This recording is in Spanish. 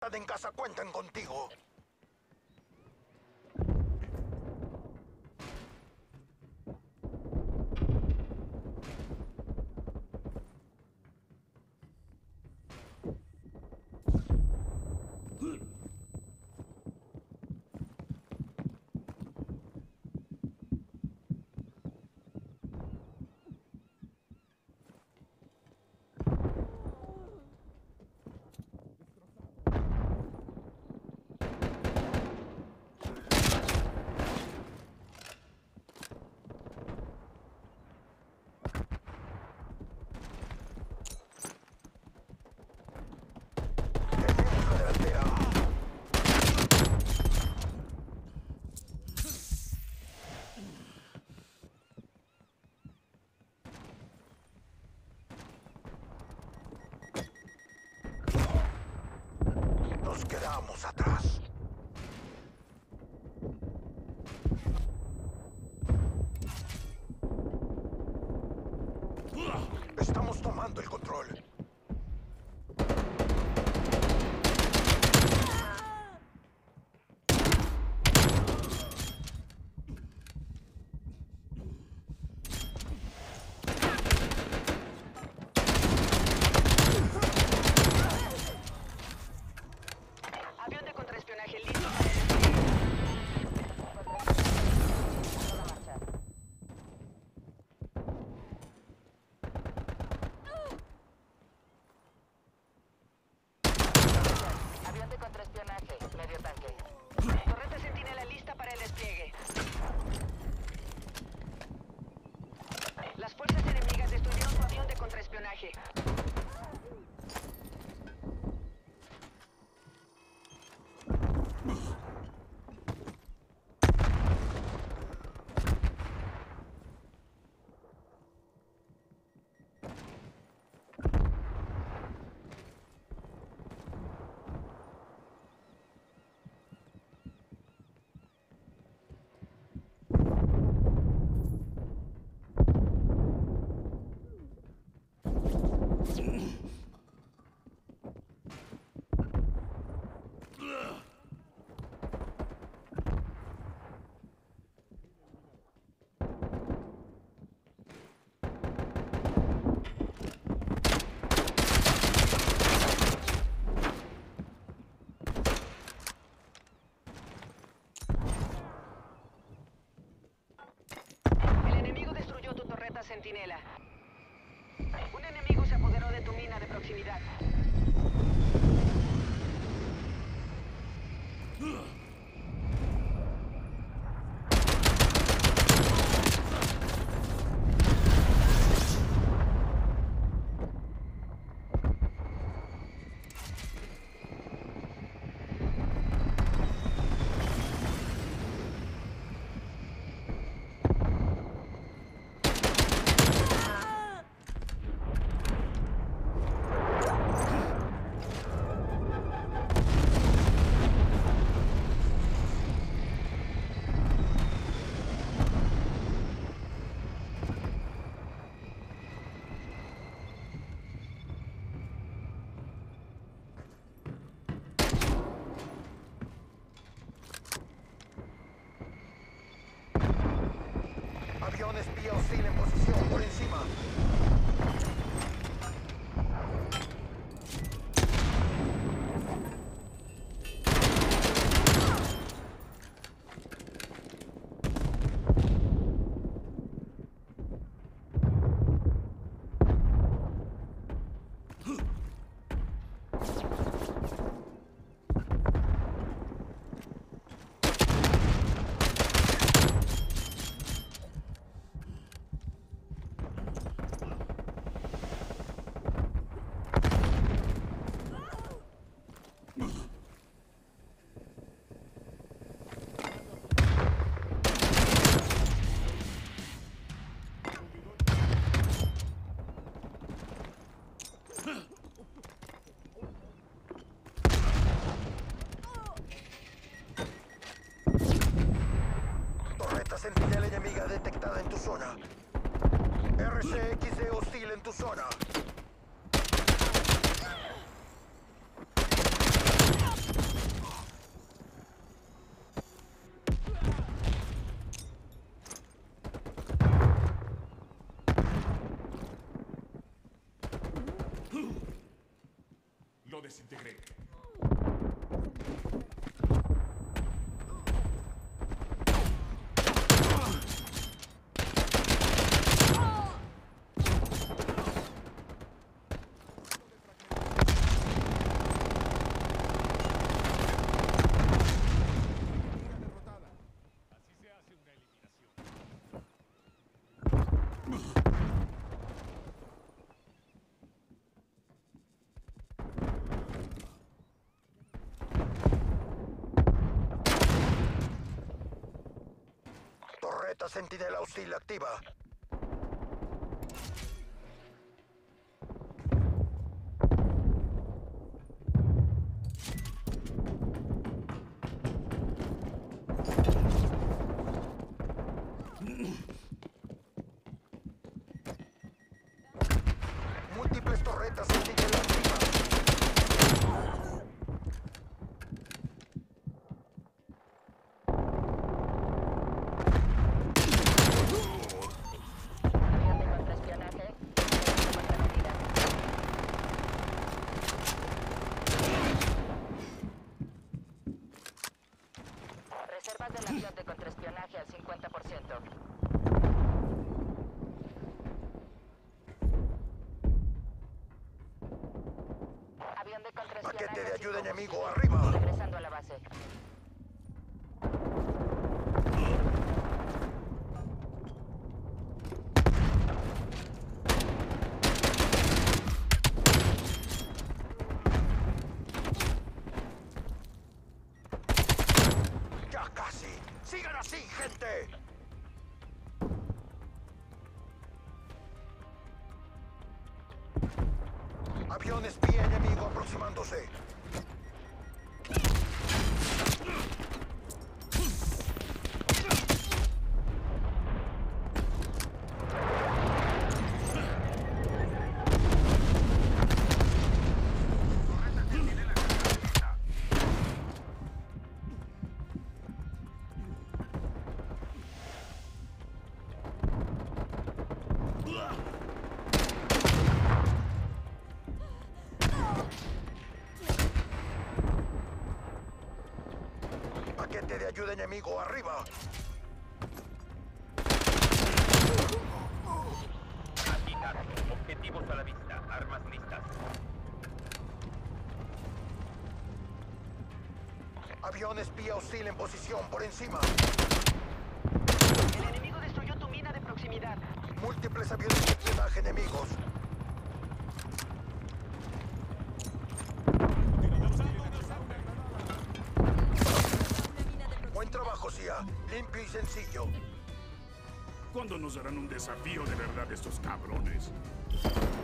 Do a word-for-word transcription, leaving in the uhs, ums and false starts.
seguridad en casa cuentan contigo. Nos quedamos atrás. Estamos tomando el control. Medio tanque. Torreta Centinela lista para el despliegue. Las fuerzas enemigas destruyeron su avión de contraespionaje. Centinela. Un enemigo se apoderó de tu mina de proximidad. Avión espía hostil en posición por encima. Centinela enemiga detectada en tu zona. R C X D hostil en tu zona. desintegré. Torreta centinela hostil activa. Múltiples torretas centinela activa. Avión de contraespionaje. Contrametida. Reservas del avión de contraespionaje al cincuenta por ciento. Avión de contraespionaje. Paquete de sin ayuda enemigo combustible. arriba. Regresando a la base. ¡Ya casi! ¡Sigan así, gente! Avión espía enemigo aproximándose. Paquete de ayuda enemigo arriba. Agitar. Objetivos a la vista. Armas listas. Avión espía hostil en posición por encima. El enemigo destruyó tu mina de proximidad. Múltiples aviones de espionaje enemigos. Buen trabajo, C I A. Limpio y sencillo. ¿Cuándo nos darán un desafío de verdad estos cabrones?